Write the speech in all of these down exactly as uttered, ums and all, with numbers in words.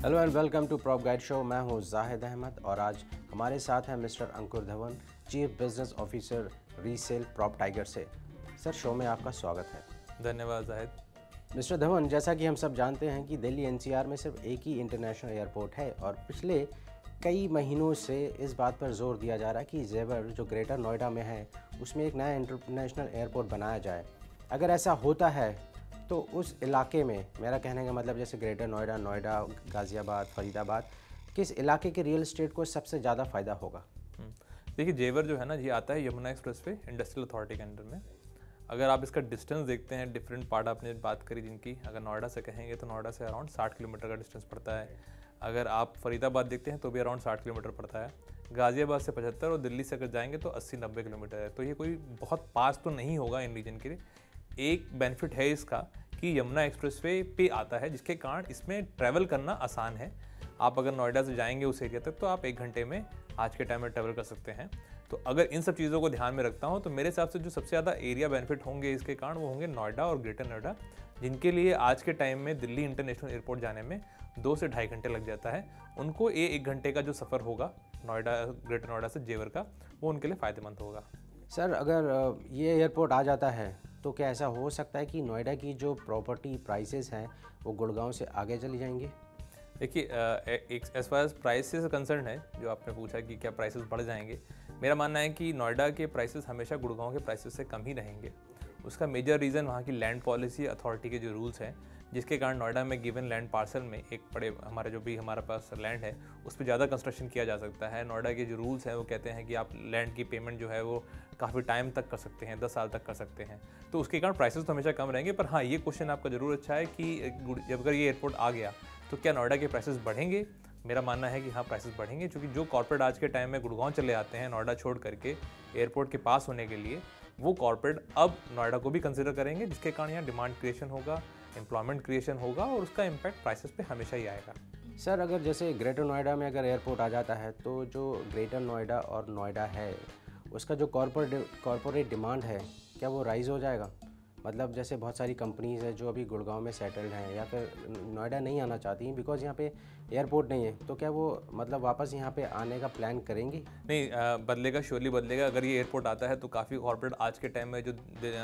Hello and welcome to Prop Guide show. मैं हूं जाहिद अहमद और आज हमारे साथ हैं mister Ankur Dhawan, chief business officer resale PropTiger से। सर, शो में आपका स्वागत है। धन्यवाद जाहिद। मिस्टर धवन, जैसा कि हम सब जानते हैं कि दिल्ली एनसीआर में सिर्फ एक ही इंटरनेशनल एयरपोर्ट है और पिछले कई महीनों से इस बात पर जोर दिया जा रहा है कि जेवर जो ग्रेटर नोएडा में है उसमें एक नया इंटरनेशनल एयरपोर्ट बनाया जाए। अगर ऐसा होता है तो उस इलाके में, मेरा कहने का मतलब जैसे ग्रेटर नोएडा, नोएडा, गाज़ियाबाद, फरीदाबाद, किस इलाके के रियल एस्टेट को सबसे ज़्यादा फ़ायदा होगा? देखिए, जेवर जो है ना, ये आता है Yamuna expressway industrial authority के अंडर में। अगर आप इसका डिस्टेंस देखते हैं, डिफरेंट पार्ट आपने बात करी जिनकी, अगर नोएडा से कहेंगे तो नोएडा से अराउंड साठ किलोमीटर का डिस्टेंस पड़ता है। अगर आप फरीदाबाद देखते हैं तो भी अराउंड साठ किलोमीटर पड़ता है। गाज़ियाबाद से पचहत्तर और दिल्ली से अगर जाएंगे तो अस्सी नब्बे किलोमीटर है। तो ये कोई बहुत पास तो नहीं होगा इन रीजन के लिए। एक बेनिफिट है इसका कि यमुना एक्सप्रेसवे पे आता है, जिसके कारण इसमें ट्रैवल करना आसान है। आप अगर नोएडा से जाएंगे उस एरिया तक तो आप एक घंटे में आज के टाइम में ट्रैवल कर सकते हैं। तो अगर इन सब चीज़ों को ध्यान में रखता हूँ तो मेरे हिसाब से जो सबसे ज़्यादा एरिया बेनिफिट होंगे इसके कारण वो होंगे नोएडा और ग्रेटर नोएडा, जिनके लिए आज के टाइम में दिल्ली इंटरनेशनल एयरपोर्ट जाने में दो से ढाई घंटे लग जाता है। उनको ये एक घंटे का जो सफ़र होगा नोएडा ग्रेटर नोएडा से जेवर का, वो उनके लिए फ़ायदेमंद होगा। सर, अगर ये एयरपोर्ट आ जाता है तो क्या ऐसा हो सकता है कि नोएडा की जो प्रॉपर्टी प्राइसेस हैं वो गुड़गांव से आगे चली जाएंगी? देखिए, एक as far as prices concern है, जो आपने पूछा कि क्या प्राइसेस बढ़ जाएंगे, मेरा मानना है कि नोएडा के प्राइसेस हमेशा गुड़गांव के प्राइसेस से कम ही रहेंगे। उसका मेजर रीज़न वहाँ की लैंड पॉलिसी अथॉरिटी के जो रूल्स हैं, जिसके कारण नोएडा में गिवन लैंड पार्सल में एक बड़े हमारे जो भी हमारे पास लैंड है उस पर ज़्यादा कंस्ट्रक्शन किया जा सकता है। नोएडा के जो रूल्स हैं वो कहते हैं कि आप लैंड की पेमेंट जो है वो काफ़ी टाइम तक कर सकते हैं, दस साल तक कर सकते हैं। तो उसके कारण प्राइसेस तो हमेशा कम रहेंगे। पर हाँ, ये क्वेश्चन आपका ज़रूर अच्छा है कि जब अगर ये एयरपोर्ट आ गया तो क्या नोएडा के प्राइसेस बढ़ेंगे? मेरा मानना है कि हाँ, प्राइसेस बढ़ेंगे, क्योंकि जो कॉर्पोरेट आज के टाइम में गुड़गांव चले आते हैं नोएडा छोड़ करके एयरपोर्ट के पास होने के लिए, वो कॉर्पोरेट अब नोएडा को भी कंसिडर करेंगे, जिसके कारण यहाँ डिमांड क्रिएशन होगा, एम्प्लॉयमेंट क्रिएशन होगा और उसका इम्पैक्ट प्राइसेस पे हमेशा ही आएगा। सर, अगर जैसे ग्रेटर नोएडा में अगर एयरपोर्ट आ जाता है तो जो ग्रेटर नोएडा और नोएडा है उसका जो कॉर्पोरेट कॉर्पोरेट डिमांड है क्या वो राइज़ हो जाएगा? मतलब जैसे बहुत सारी कंपनीज़ हैं जो अभी गुड़गांव में सेटल्ड हैं या फिर नोएडा नहीं आना चाहती हैं बिकॉज यहाँ पे एयरपोर्ट नहीं है, तो क्या वो मतलब वापस यहाँ पे आने का प्लान करेंगी? नहीं, बदलेगा, श्योरली बदलेगा। अगर ये एयरपोर्ट आता है तो काफ़ी कॉर्पोरेट आज के टाइम में जो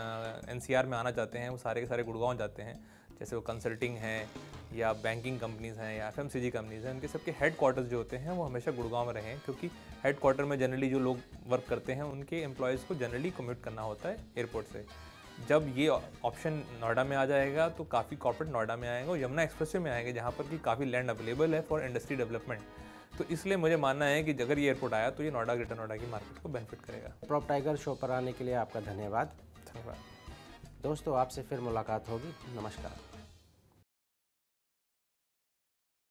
एनसीआर में आना चाहते हैं वो सारे के सारे गुड़गांव जाते हैं। जैसे वो कंसल्टिंग हैं या बैंकिंग कंपनीज़ हैं या एफएमसीजी कंपनीज़ हैं, उनके सबके हेड क्वार्टर्स जो होते हैं वो हमेशा गुड़गांव में रहे हैं, क्योंकि हेड क्वार्टर में जनरली जो लोग वर्क करते हैं उनके एम्प्लॉयज़ को जनरली कम्यूट करना होता है एयरपोर्ट से। जब ये ऑप्शन नोएडा में आ जाएगा तो काफ़ी कॉर्पोरेट नोएडा में आएंगे और यमुना एक्सप्रेसवे में आएंगे, जहाँ पर कि काफ़ी लैंड अवेलेबल है फॉर इंडस्ट्री डेवलपमेंट। तो इसलिए मुझे मानना है कि अगर ये एयरपोर्ट आया तो ये नोएडा ग्रेटर नोएडा की मार्केट को बेनिफिट करेगा। प्रॉप टाइगर शो पर आने के लिए आपका धन्यवाद। धन्यवाद दोस्तों, आपसे फिर मुलाकात होगी। नमस्कार।